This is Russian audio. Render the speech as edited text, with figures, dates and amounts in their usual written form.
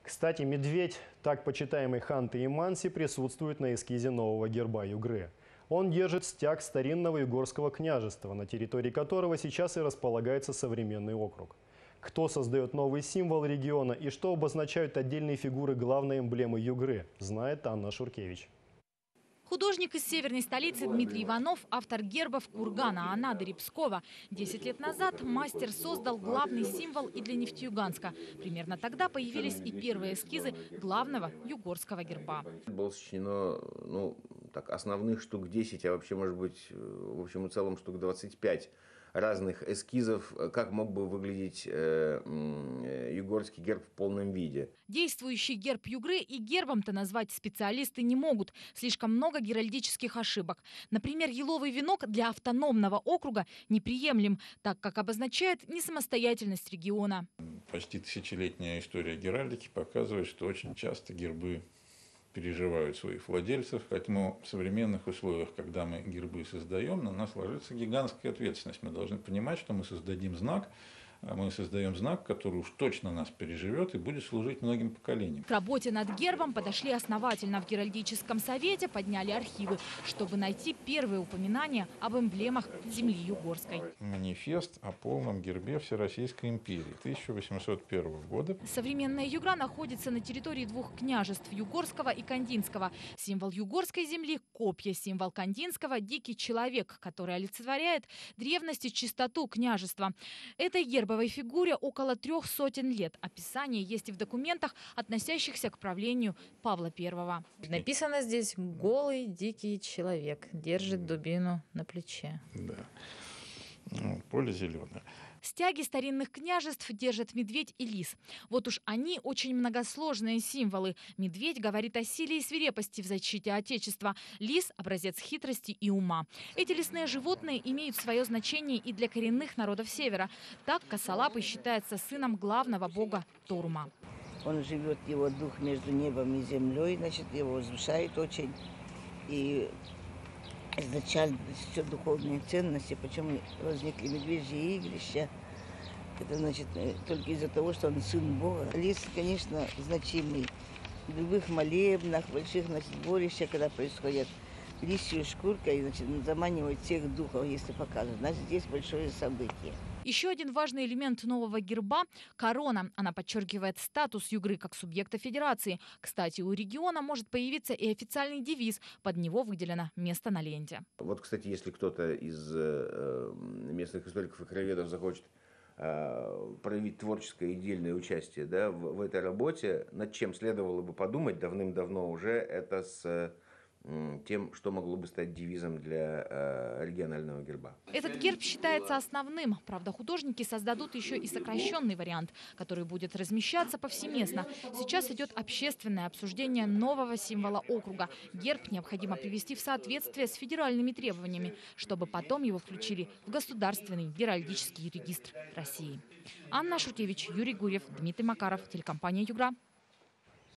Кстати, медведь, так почитаемый Ханты Иманси, присутствует на эскизе нового герба Югры. Он держит стяг старинного югорского княжества, на территории которого сейчас и располагается современный округ. Кто создает новый символ региона и что обозначают отдельные фигуры главной эмблемы Югры, знает Анна Шуркевич. Художник из северной столицы Дмитрий Иванов – автор гербов Кургана, Анады, Рябского. 10 лет назад мастер создал главный символ и для Нефтеюганска. Примерно тогда появились и первые эскизы главного югорского герба. Было сочинено, основных штук 10, а вообще, может быть, в общем и целом штук 25 разных эскизов, как мог бы выглядеть югорский герб в полном виде. Действующий герб Югры и гербом-то назвать специалисты не могут. Слишком много геральдических ошибок. Например, еловый венок для автономного округа неприемлем, так как обозначает несамостоятельность региона. Почти тысячелетняя история геральдики показывает, что очень часто гербы переживают своих владельцев, поэтому в современных условиях, когда мы гербы создаем, на нас ложится гигантская ответственность. Мы должны понимать, что мы создаем знак, который уж точно нас переживет и будет служить многим поколениям. К работе над гербом подошли основательно. В Геральдическом совете подняли архивы, чтобы найти первые упоминания об эмблемах земли югорской. Манифест о полном гербе Всероссийской империи 1801 года. Современная Югра находится на территории двух княжеств – Югорского и Кандинского. Символ югорской земли – копья, символ Кандинского – дикий человек, который олицетворяет древность и чистоту княжества. Этой гербовой фигуре около 300 лет. Описание есть и в документах, относящихся к правлению Павла I. Написано здесь: голый дикий человек держит дубину на плече. Да. Поле зеленое. Стяги старинных княжеств держат медведь и лис. Вот уж они очень многосложные символы. Медведь говорит о силе и свирепости в защите Отечества. Лис – образец хитрости и ума. Эти лесные животные имеют свое значение и для коренных народов Севера. Так Косолапый считается сыном главного бога Торма. Он живет, его дух между небом и землей, его возвышает очень. И изначально все духовные ценности, почему возникли медвежьи игрища, это только из-за того, что он сын Бога. Лис, конечно, значимый. В любых молебнах, больших сборищах, когда происходят, лисью шкуркой заманивают всех духов, если показывают. Здесь большое событие. Еще один важный элемент нового герба – корона. Она подчеркивает статус Югры как субъекта федерации. Кстати, у региона может появиться и официальный девиз. Под него выделено место на ленте. Вот, кстати, если кто-то из местных историков и краеведов захочет проявить творческое и дельное участие в этой работе, над чем следовало бы подумать давным-давно уже, это с тем, что могло бы стать девизом для регионального герба. Этот герб считается основным. Правда, художники создадут еще и сокращенный вариант, который будет размещаться повсеместно. Сейчас идет общественное обсуждение нового символа округа. Герб необходимо привести в соответствие с федеральными требованиями, чтобы потом его включили в Государственный геральдический регистр России. Анна Шуркевич, Юрий Гурьев, Дмитрий Макаров, телекомпания «Югра».